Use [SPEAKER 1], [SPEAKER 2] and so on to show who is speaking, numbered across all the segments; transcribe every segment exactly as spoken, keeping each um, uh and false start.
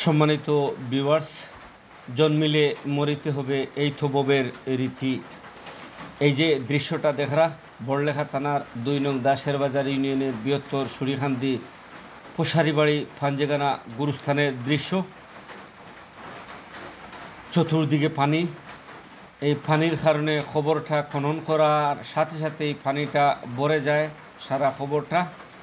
[SPEAKER 1] সম্মানিত ভিউয়ার্স, জন্মিলে মরিতে হবে এই তো ববের রীতি। এই যে দৃশ্যটা দেখরা বড়লেখা থানার দুই নং দাসের বাজার ইউনিয়নের বৃহত্তর সুরিখান্দি পোশারিবাড়ি ফাঞ্জেগানা গুরুস্থানের দৃশ্য। চতুর্দিকে পানি। এই পানির কারণে খবরটা খনন করার সাথে সাথে এই পানিটা ভরে যায় সারা খবরটা।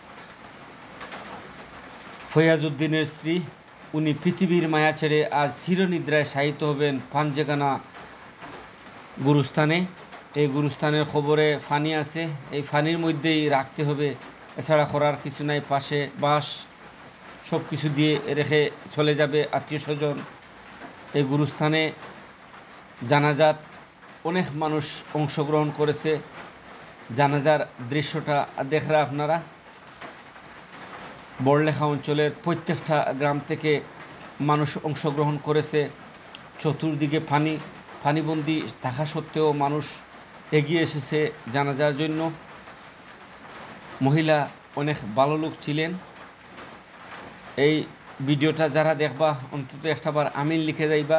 [SPEAKER 1] ফয়াজউদ্দিনের স্ত্রী, উনি পৃথিবীর মায়া ছেড়ে আজ চিরনিদ্রায় শায়িত হবেন ফাঞ্জেগানা গুরুস্থানে। এই গুরুস্থানের খবরে ফানি আছে, এই ফানির মধ্যেই রাখতে হবে, এছাড়া করার কিছু নাই। পাশে বাঁশ সব কিছু দিয়ে রেখে চলে যাবে আত্মীয় স্বজন। এই গুরুস্থানে জানাজাত অনেক মানুষ অংশগ্রহণ করেছে। জানাজার দৃশ্যটা দেখরা আপনারা। বড়লেখা অঞ্চলের প্রত্যেকটা গ্রাম থেকে মানুষ অংশগ্রহণ করেছে। চতুর্দিকে পানি, পানিবন্দি থাকা সত্ত্বেও মানুষ এগিয়ে এসেছে জানাজার জন্য। মহিলা অনেক ভালো লোক ছিলেন। এই ভিডিওটা যারা দেখবা অন্তত একটাবার আমিন লিখে যাইবা।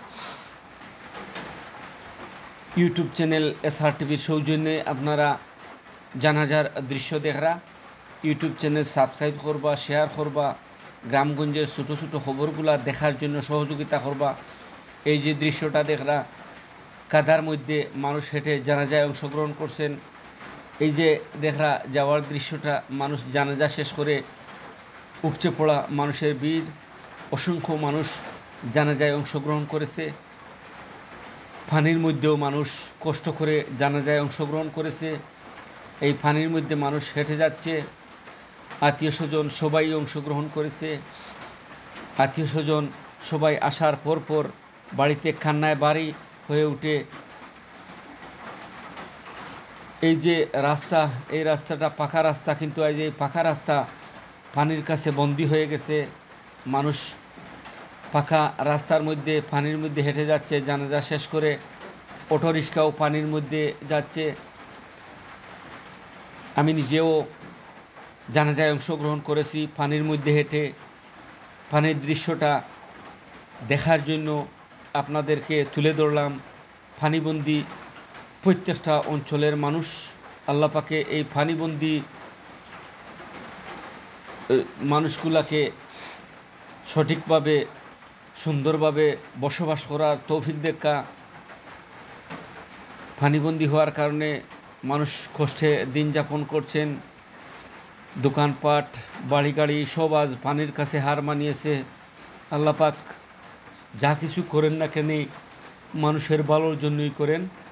[SPEAKER 1] ইউটিউব চ্যানেল এসআর টিভির সৌজন্যে আপনারা জানাজার দৃশ্য দেখরা। ইউটিউব চ্যানেল সাবস্ক্রাইব করবা, শেয়ার করবা, গ্রামগঞ্জের ছোটো ছোটো খবরগুলা দেখার জন্য সহযোগিতা করবা। এই যে দৃশ্যটা দেখরা, কাদার মধ্যে মানুষ হেঁটে জানাজায় অংশগ্রহণ করছেন। এই যে দেখরা যাওয়ার দৃশ্যটা, মানুষ জানাজা শেষ করে উপচে পড়া মানুষের ভিড়। অসংখ্য মানুষ জানাজায় অংশগ্রহণ করেছে। পানির মধ্যেও মানুষ কষ্ট করে জানাজায় অংশগ্রহণ করেছে। এই পানির মধ্যে মানুষ হেঁটে যাচ্ছে। আত্মীয় স্বজন সবাই অংশগ্রহণ করেছে। আত্মীয় স্বজন সবাই আসার পর পর বাড়িতে কান্নায় বাড়ি হয়ে ওঠে। এই যে রাস্তা, এই রাস্তাটা পাকা রাস্তা, কিন্তু এই যে পাকা রাস্তা পানির কাছে বন্দী হয়ে গেছে। মানুষ পাকা রাস্তার মধ্যে পানির মধ্যে হেঁটে যাচ্ছে জানাজা শেষ করে। অটোরিক্সাও পানির মধ্যে যাচ্ছে। আমি নিজেও জানাজায় অংশগ্রহণ করেছি পানির মধ্যে হেঁটে। পানির দৃশ্যটা দেখার জন্য আপনাদেরকে তুলে ধরলাম। পানিবন্দি প্রত্যেকটা অঞ্চলের মানুষ আল্লাহ পাকে এই পানিবন্দি মানুষগুলাকে সঠিকভাবে সুন্দরভাবে বসবাস করার তৌফিক দেখা। পানিবন্দি হওয়ার কারণে মানুষ কষ্টে দিন যাপন করছেন। দোকানপাট, বাড়ি গাড়ি সব আজ পানির কাছে হার মানিয়েছে। আল্লাহ পাক যা কিছু করেন না কেন মানুষের ভালোর জন্যই করেন।